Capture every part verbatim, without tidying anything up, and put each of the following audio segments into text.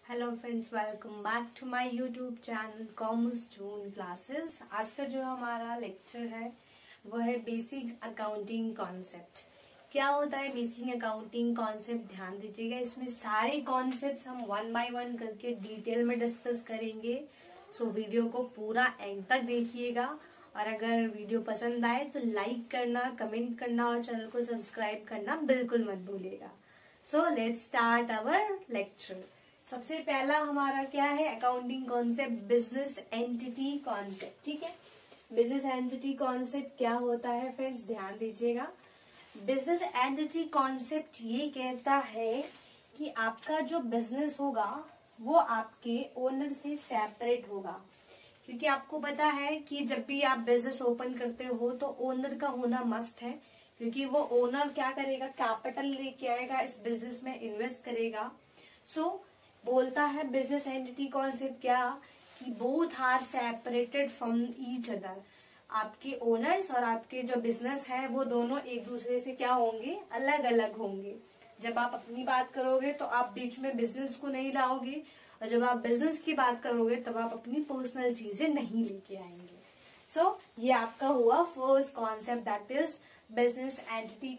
Hello friends, welcome back to my YouTube channel commerce June classes. आज का जो हमारा लेक्चर है वो है बेसिक अकाउंटिंग कॉन्सेप्ट। क्या होता है बेसिक अकाउंटिंग कॉन्सेप्ट? ध्यान दीजिएगा, इसमें सारे कॉन्सेप्ट्स हम वन बाय वन करके डिटेल में डिस्कस करेंगे। सो वीडियो को पूरा एंड तक देखिएगा और अगर वीडियो पसंद आए तो लाइक करना, कमेंट करना और चैनल को सब्सक्राइब करना बिल्कुल मत भूलिएगा। So let's start our lecture. सबसे पहला हमारा क्या है? Accounting concept, business entity concept. ठीक है, बिजनेस एंटिटी कॉन्सेप्ट क्या होता है फ्रेंड्स? ध्यान दीजिएगा। बिजनेस एंटिटी कॉन्सेप्ट ये कहता है कि आपका जो बिजनेस होगा वो आपके ओनर से सेपरेट होगा, क्योंकि आपको पता है कि जब भी आप बिजनेस ओपन करते हो तो ओनर का होना मस्ट है, क्योंकि वो ओनर क्या करेगा? कैपिटल लेके आएगा, इस बिजनेस में इन्वेस्ट करेगा। सो so, बोलता है बिजनेस एंटिटी कॉन्सेप्ट क्या कि both are separated from each other. आपके ओनर्स और आपके जो बिजनेस है वो दोनों एक दूसरे से क्या होंगे? अलग अलग होंगे। जब आप अपनी बात करोगे तो आप बीच में बिजनेस को नहीं लाओगे, और जब आप बिजनेस की बात करोगे तब आप अपनी पर्सनल चीजें नहीं लेके आएंगे। सो so, ये आपका हुआ first concept, that is business entity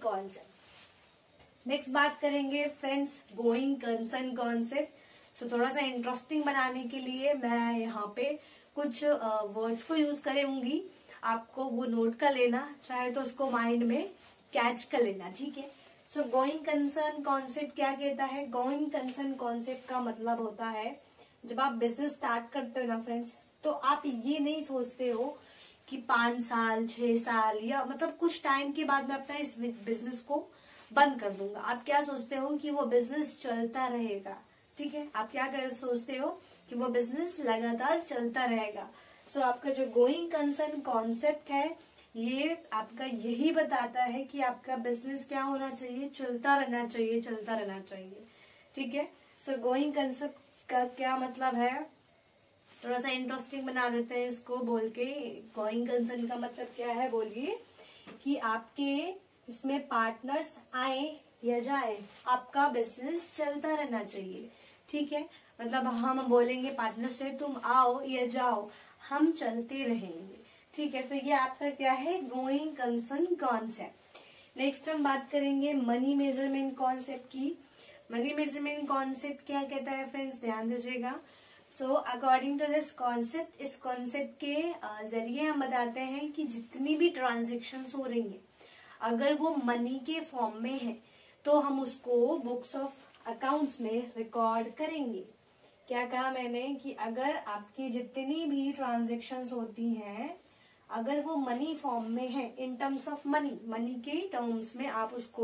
concept. Next बात करेंगे friends going concern concept. So so, थोड़ा सा इंटरेस्टिंग बनाने के लिए मैं यहाँ पे कुछ वर्ड्स को यूज करूंगी, आपको वो नोट कर लेना, चाहे तो उसको माइंड में कैच कर लेना। ठीक है। सो गोइंग कंसर्न कॉन्सेप्ट क्या कहता है? गोइंग कंसर्न कॉन्सेप्ट का मतलब होता है जब आप बिजनेस स्टार्ट करते हो ना फ्रेंड्स, तो आप ये नहीं सोचते हो कि पांच साल छह साल या मतलब कुछ टाइम के बाद मैं अपना इस बिजनेस को बंद कर दूंगा। आप क्या सोचते हो कि वो बिजनेस चलता रहेगा। ठीक है, आप क्या कर सोचते हो कि वो बिजनेस लगातार चलता रहेगा। सो so, आपका जो गोइंग कंसर्न कॉन्सेप्ट है ये आपका यही बताता है कि आपका बिजनेस क्या होना चाहिए? चलता रहना चाहिए, चलता रहना चाहिए। ठीक है। सो गोइंग कंसेप्ट का क्या मतलब है? थोड़ा सा इंटरेस्टिंग बना देते हैं इसको बोल के। गोइंग कंसर्न का मतलब क्या है बोलिए? कि आपके इसमें पार्टनर्स आए या जाए, आपका बिजनेस चलता रहना चाहिए। ठीक है, मतलब हम बोलेंगे पार्टनर से तुम आओ या जाओ, हम चलते रहेंगे। ठीक है, तो ये आपका क्या है? Going concern concept. नेक्स्ट हम बात करेंगे मनी मेजरमेंट कॉन्सेप्ट की। मनी मेजरमेंट कॉन्सेप्ट क्या कहता है फ्रेंड्स? ध्यान दीजिएगा। So according to this concept, इस कॉन्सेप्ट के जरिए हम बताते हैं कि जितनी भी ट्रांजेक्शन हो रही है अगर वो मनी के फॉर्म में है तो हम उसको बुक्स ऑफ अकाउंट्स में रिकॉर्ड करेंगे। क्या कहा मैंने? कि अगर आपकी जितनी भी ट्रांजेक्शन्स होती हैं अगर वो मनी फॉर्म में है, in terms of money, money के टर्म्स में आप उसको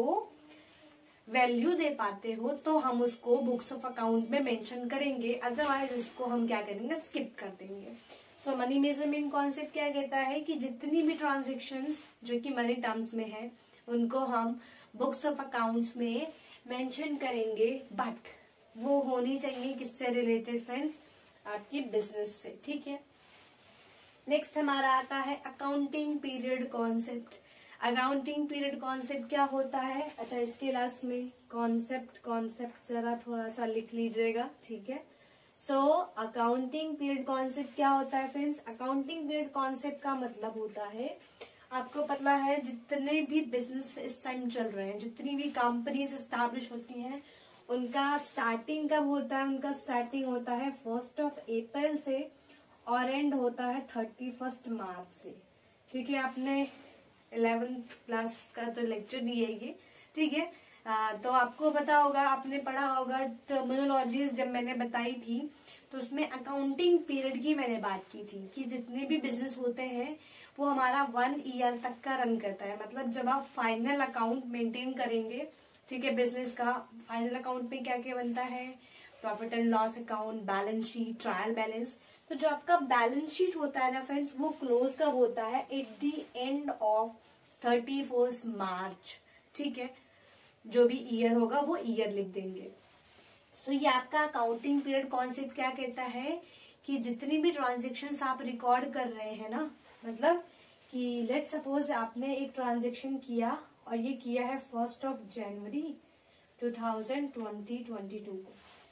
वैल्यू दे पाते हो तो हम उसको बुक्स ऑफ अकाउंट में मेंशन करेंगे, अदरवाइज उसको हम क्या करेंगे? स्किप कर देंगे। सो मनी मेजरमेंट कॉन्सेप्ट क्या कहता है कि जितनी भी ट्रांजेक्शन्स जो कि मनी टर्म्स में है उनको हम बुक्स ऑफ अकाउंट्स में मेंशन करेंगे, बट वो होनी चाहिए किससे रिलेटेड फ्रेंड्स? आपकी बिजनेस से। ठीक है। नेक्स्ट हमारा आता है accounting period concept. Accounting period concept क्या होता है? अच्छा, इसके लास्ट में कॉन्सेप्ट कॉन्सेप्ट जरा थोड़ा सा लिख लीजिएगा। ठीक है। सो अकाउंटिंग पीरियड कॉन्सेप्ट क्या होता है फ्रेंड्स? अकाउंटिंग पीरियड कॉन्सेप्ट का मतलब होता है, आपको पता है जितने भी बिजनेस इस टाइम चल रहे हैं, जितनी भी कंपनीज एस्टैब्लिश होती हैं, उनका स्टार्टिंग कब होता है? उनका स्टार्टिंग होता है फर्स्ट ऑफ अप्रैल से और एंड होता है थर्टी फर्स्ट मार्च से। ठीक है, आपने इलेवेंथ क्लास का तो लेक्चर दिए ये। ठीक है, आ, तो आपको पता होगा, आपने पढ़ा होगा टर्मिनोलॉजीज जब मैंने बताई थी तो उसमें अकाउंटिंग पीरियड की मैंने बात की थी कि जितने भी बिजनेस होते हैं वो हमारा वन ईयर तक का रन करता है। मतलब जब आप फाइनल अकाउंट मेंटेन करेंगे, ठीक है, बिजनेस का फाइनल अकाउंट में क्या क्या बनता है? Profit and loss account, balance sheet, trial balance. तो जो आपका बैलेंस शीट होता है ना फ्रेंड्स, वो क्लोज कब होता है? At the end of thirty first March. ठीक है, जो भी ईयर होगा वो ईयर लिख देंगे। सो so, ये आपका अकाउंटिंग पीरियड कॉन्सेप्ट क्या कहता है कि जितनी भी ट्रांजेक्शन्स आप रिकॉर्ड कर रहे हैं ना, मतलब कि लेट सपोज आपने एक ट्रांजेक्शन किया और ये किया है first of January two thousand twenty twenty two को।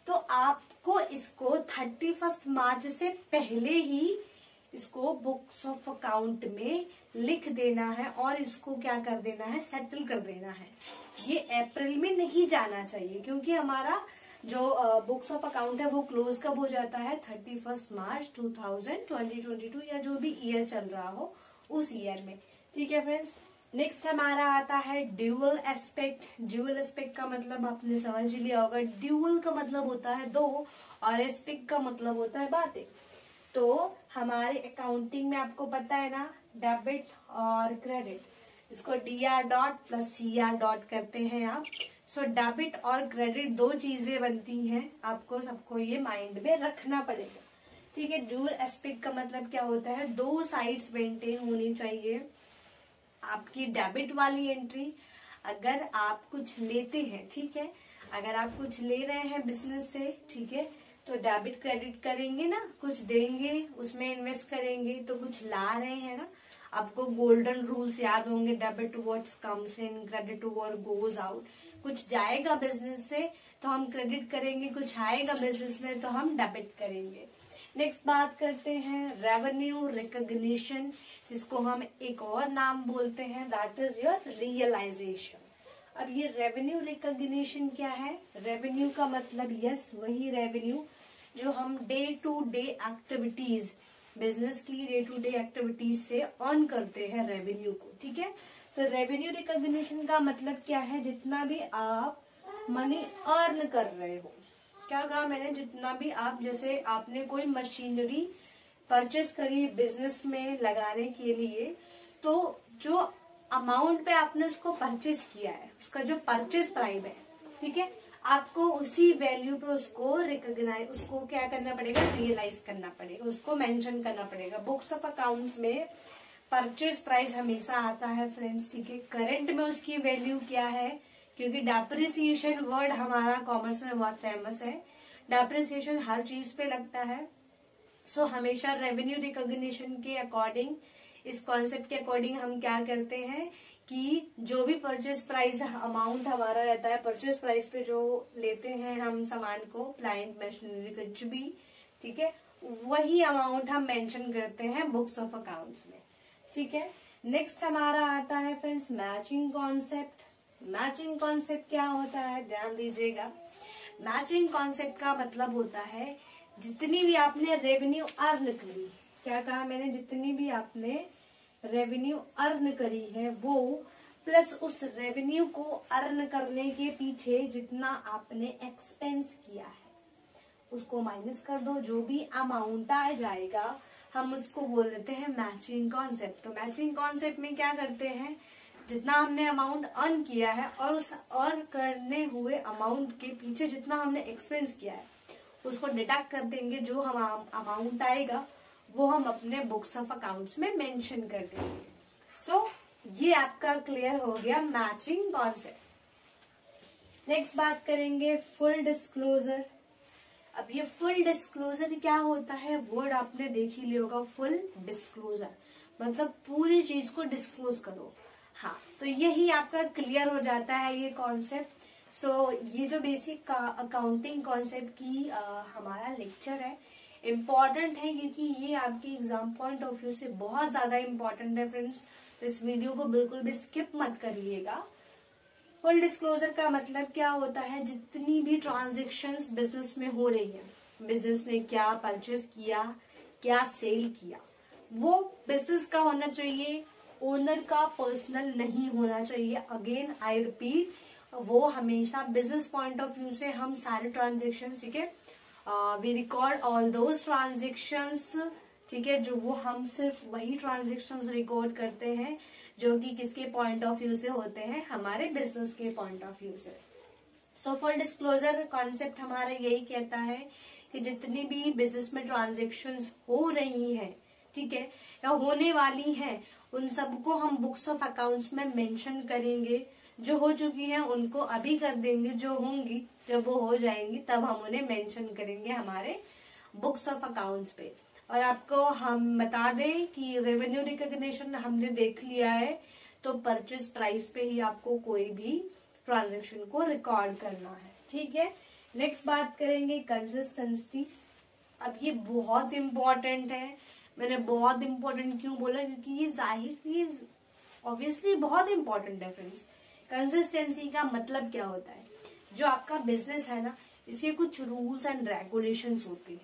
तो आपको इसको थर्टी फर्स्ट मार्च से पहले ही इसको बुक्स ऑफ अकाउंट में लिख देना है और इसको क्या कर देना है, सेटल कर देना है। ये अप्रैल में नहीं जाना चाहिए, क्योंकि हमारा जो बुक्स ऑफ अकाउंट है वो क्लोज कब हो जाता है, thirty first March two thousand twenty twenty two या जो भी ईयर चल रहा हो उस ईयर में। ठीक है फ्रेंड्स, नेक्स्ट हमारा आता है ड्यूअल एस्पेक्ट। ड्यूअल एस्पेक्ट का मतलब आपने समझ लिया होगा। ड्यूअल का मतलब होता है दो और एस्पेक्ट का मतलब होता है बातें। तो हमारे अकाउंटिंग में आपको पता है ना, डेबिट और क्रेडिट, इसको D R dot plus C R dot करते हैं आप। सो डेबिट और क्रेडिट दो चीजें बनती हैं, आपको सबको ये माइंड में रखना पड़ेगा। ठीक है, ड्यूअल एस्पेक्ट का मतलब क्या होता है, दो साइड्स मेंटेन होनी चाहिए। आपकी डेबिट वाली एंट्री, अगर आप कुछ लेते हैं, ठीक है, अगर आप कुछ ले रहे हैं बिजनेस से, ठीक है, तो डेबिट क्रेडिट करेंगे ना, कुछ देंगे उसमें इन्वेस्ट करेंगे, तो कुछ ला रहे हैं ना। आपको गोल्डन रूल्स याद होंगे, debit towards comes in, credit toward goes out. कुछ जाएगा बिजनेस से तो हम क्रेडिट करेंगे, कुछ आएगा बिजनेस में तो हम डेबिट करेंगे। नेक्स्ट बात करते हैं रेवेन्यू रिकॉग्निशन, जिसको हम एक और नाम बोलते हैं, दैट इज योर रियलाइजेशन। अब ये रेवेन्यू रिकॉग्निशन क्या है, रेवेन्यू का मतलब यस वही रेवेन्यू जो हम day to day activities, business की डे टू डे एक्टिविटीज से अर्न करते हैं रेवेन्यू को। ठीक है, तो रेवेन्यू रिकॉग्निशन का मतलब क्या है, जितना भी आप मनी अर्न कर रहे हो। क्या कहा मैंने, जितना भी आप, जैसे आपने कोई मशीनरी परचेस करी बिजनेस में लगाने के लिए, तो जो अमाउंट पे आपने उसको परचेस किया है, उसका जो परचेस प्राइस है, ठीक है, आपको उसी वैल्यू पे उसको रिकॉग्नाइज, उसको क्या करना पड़ेगा, रियलाइज करना पड़ेगा, उसको मेंशन करना पड़ेगा। बुक्स ऑफ अकाउंट्स में परचेस प्राइस हमेशा आता है फ्रेंड्स। ठीक है, करंट में उसकी वैल्यू क्या है, क्योंकि डेप्रिसिएशन वर्ड हमारा कॉमर्स में बहुत फेमस है, डेप्रिसिएशन हर चीज पे लगता है। सो so, हमेशा रेवेन्यू रिकॉग्निशन के अकॉर्डिंग, इस कॉन्सेप्ट के अकॉर्डिंग हम क्या करते हैं कि जो भी परचेस प्राइस अमाउंट हमारा रहता है, परचेस प्राइस पे जो लेते हैं हम सामान को, प्लांट मशीनरी कुछ भी, ठीक है, वही अमाउंट हम मेंशन करते हैं बुक्स ऑफ अकाउंट्स में। ठीक है, नेक्स्ट हमारा आता है friends matching concept. Matching concept क्या होता है, ध्यान दीजिएगा। मैचिंग कॉन्सेप्ट का मतलब होता है जितनी भी आपने रेवेन्यू अर्न करी, क्या कहा मैंने, जितनी भी आपने रेवेन्यू अर्न करी है वो प्लस उस रेवेन्यू को अर्न करने के पीछे जितना आपने एक्सपेंस किया है उसको माइनस कर दो, जो भी अमाउंट आ जाएगा हम उसको बोल देते हैं मैचिंग कॉन्सेप्ट। तो मैचिंग कॉन्सेप्ट में क्या करते हैं, जितना हमने अमाउंट अर्न किया है और उस अर्न करने हुए अमाउंट के पीछे जितना हमने एक्सपेंस किया है उसको डिडक्ट कर देंगे, जो हम अमाउंट आएगा वो हम अपने बुक्स ऑफ अकाउंट्स में मेंशन कर देंगे। सो so, ये आपका क्लियर हो गया मैचिंग कॉन्सेप्ट। नेक्स्ट बात करेंगे फुल डिस्क्लोजर। अब ये फुल डिस्क्लोजर क्या होता है, वर्ड आपने देख ही लिया होगा, फुल डिस्क्लोजर मतलब पूरी चीज को डिस्क्लोज करो। हाँ, तो यही आपका क्लियर हो जाता है ये कॉन्सेप्ट। सो so, ये जो बेसिक अकाउंटिंग कॉन्सेप्ट की आ, हमारा लेक्चर है, इम्पॉर्टेंट है क्योंकि ये आपके एग्जाम पॉइंट ऑफ व्यू से बहुत ज्यादा इम्पोर्टेंट है फ्रेंड्स। तो इस वीडियो को बिल्कुल भी स्किप मत करिएगा। फुल डिस्क्लोजर का मतलब क्या होता है, जितनी भी ट्रांजेक्शन्स बिजनेस में हो रही है, बिजनेस ने क्या परचेस किया, क्या सेल किया, वो बिजनेस का होना चाहिए, ओनर का पर्सनल नहीं होना चाहिए। अगेन आई रिपीट, वो हमेशा बिजनेस पॉइंट ऑफ व्यू से हम सारे ट्रांजेक्शन, ठीक है, we record all those transactions, ठीक है, जो वो हम सिर्फ वही ट्रांजेक्शन्स रिकॉर्ड करते हैं जो कि किसके पॉइंट ऑफ व्यू से होते हैं, हमारे बिजनेस के पॉइंट ऑफ व्यू से। सो फुल डिस्क्लोजर कॉन्सेप्ट हमारा यही कहता है कि जितनी भी बिजनेस में ट्रांजेक्शन्स हो रही हैं, ठीक है, या होने वाली हैं, उन सबको हम बुक्स ऑफ अकाउंट्स में मेंशन करेंगे। जो हो चुकी हैं उनको अभी कर देंगे, जो होंगी जब वो हो जाएंगी तब हम उन्हें मेंशन करेंगे हमारे बुक्स ऑफ अकाउंट्स पे। और आपको हम बता दें कि रेवेन्यू रिकॉग्निशन हमने देख लिया है, तो परचेज प्राइस पे ही आपको कोई भी ट्रांजेक्शन को रिकॉर्ड करना है। ठीक है, नेक्स्ट बात करेंगे कंसिस्टेंसी। अब ये बहुत इम्पोर्टेंट है। मैंने बहुत इम्पोर्टेंट क्यों बोला, क्योंकि ये जाहिर चीज ऑब्वियसली बहुत इम्पोर्टेंट है फ्रेंड्स। कंसिस्टेंसी का मतलब क्या होता है, जो आपका बिजनेस है ना, इसके कुछ रूल्स एंड रेगुलेशंस होती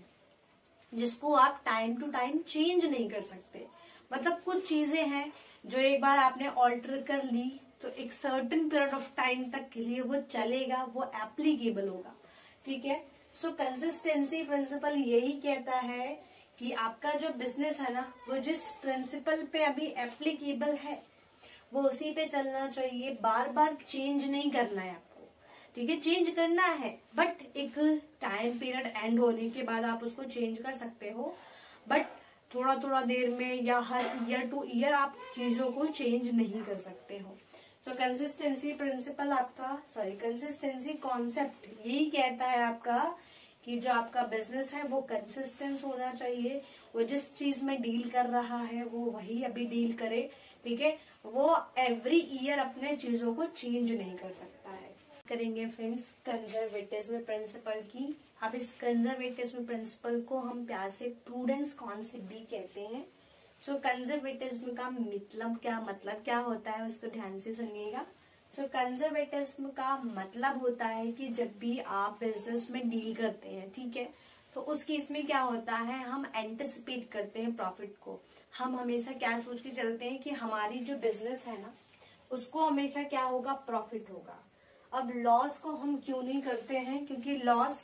है जिसको आप टाइम टू टाइम चेंज नहीं कर सकते। मतलब कुछ चीजें हैं जो एक बार आपने ऑल्टर कर ली तो एक सर्टेन पीरियड ऑफ टाइम तक के लिए वो चलेगा, वो एप्लीकेबल होगा, ठीक है। सो कंसिस्टेंसी प्रिंसिपल यही कहता है कि आपका जो बिजनेस है ना, वो जिस प्रिंसिपल पे अभी एप्लीकेबल है वो उसी पे चलना चाहिए। बार बार चेंज नहीं करना है आपको, ठीक है। चेंज करना है बट एक टाइम पीरियड एंड होने के बाद आप उसको चेंज कर सकते हो, बट थोड़ा थोड़ा देर में या हर ईयर टू ईयर आप चीजों को चेंज नहीं कर सकते हो। सो कंसिस्टेंसी प्रिंसिपल आपका सॉरी कंसिस्टेंसी कॉन्सेप्ट यही कहता है आपका कि जो आपका बिजनेस है वो कंसिस्टेंस होना चाहिए। वो जिस चीज में डील कर रहा है वो वही अभी डील करे, ठीक है। वो एवरी ईयर अपने चीजों को चेंज नहीं कर सकता है। करेंगे फ्रेंड्स कंजर्वेटिज्म प्रिंसिपल की। अब इस कंजर्वेटिज्म प्रिंसिपल को हम प्यार से प्रूडेंस कॉन्सेप्ट भी कहते हैं। सो कंजर्वेटिज्म का मतलब क्या मतलब क्या होता है उसको ध्यान से सुनिएगा। सो कंजर्वेटिज्म का मतलब होता है कि जब भी आप बिजनेस में डील करते हैं, ठीक है, तो उस केस में क्या होता है, हम एंटिसिपेट करते हैं प्रॉफिट को। हम हमेशा क्या सोच के चलते हैं कि हमारी जो बिजनेस है ना उसको हमेशा क्या होगा, प्रॉफिट होगा। अब लॉस को हम क्यों नहीं करते हैं, क्योंकि लॉस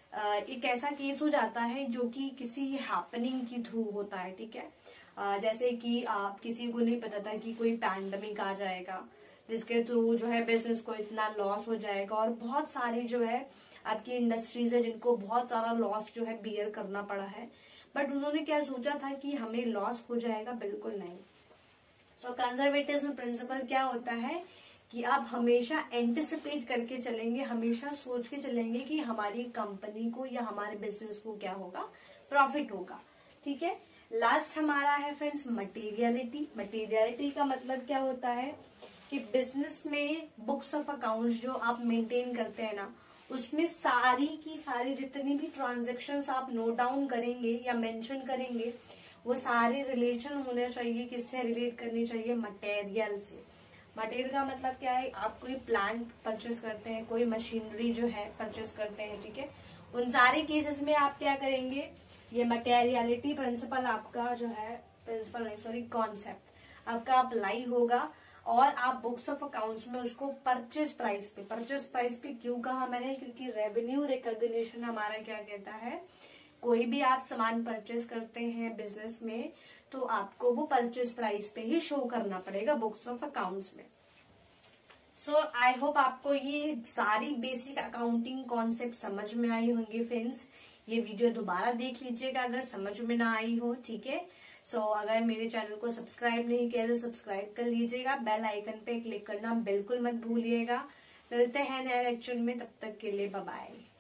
एक ऐसा केस हो जाता है जो कि किसी हैपनिंग के थ्रू होता है, ठीक है। जैसे कि आप किसी को नहीं पता था कि कोई पैंडमिक आ जाएगा जिसके थ्रू जो है बिजनेस को इतना लॉस हो जाएगा, और बहुत सारी जो है आपकी इंडस्ट्रीज है जिनको बहुत सारा लॉस जो है बियर करना पड़ा है, बट उन्होंने क्या सोचा था कि हमें लॉस हो जाएगा, बिल्कुल नहीं। सो कंजर्वेटिज्म प्रिंसिपल क्या होता है कि आप हमेशा एंटिसिपेट करके चलेंगे, हमेशा सोच के चलेंगे कि हमारी कंपनी को या हमारे बिजनेस को क्या होगा, प्रॉफिट होगा, ठीक है। लास्ट हमारा है फ्रेंड्स मटेरियलिटी। मटेरियलिटी का मतलब क्या होता है कि बिजनेस में बुक्स ऑफ अकाउंट्स जो आप मेंटेन करते हैं ना, उसमें सारी की सारी जितनी भी ट्रांजैक्शंस आप नोट डाउन करेंगे या मेंशन करेंगे वो सारे रिलेशन होने चाहिए, किससे रिलेट करनी चाहिए, मटेरियल से। मटेरियल का मतलब क्या है, आप कोई प्लांट परचेस करते हैं, कोई मशीनरी जो है परचेस करते हैं, ठीक है। उन सारे केसेस में आप क्या करेंगे, ये मटेरियलिटी प्रिंसिपल आपका जो है प्रिंसिपल नहीं सॉरी कॉन्सेप्ट आपका अप्लाई होगा, और आप बुक्स ऑफ अकाउंट्स में उसको परचेस प्राइस पे परचेस प्राइस पे क्यों कहा मैंने, क्योंकि रेवेन्यू रिकॉग्निशन हमारा क्या कहता है, कोई भी आप सामान परचेस करते हैं बिजनेस में तो आपको वो परचेस प्राइस पे ही शो करना पड़ेगा बुक्स ऑफ अकाउंट्स में। सो आई होप आपको ये सारी बेसिक अकाउंटिंग कॉन्सेप्ट समझ में आई होंगी फ्रेंड्स। ये वीडियो दोबारा देख लीजिएगा अगर समझ में ना आई हो, ठीक है। सो so, अगर मेरे चैनल को सब्सक्राइब नहीं किया तो सब्सक्राइब कर लीजिएगा, बेल आइकन पे क्लिक करना बिल्कुल मत भूलिएगा। मिलते हैं नए लेक्चर में, तब तक के लिए बाय बाय।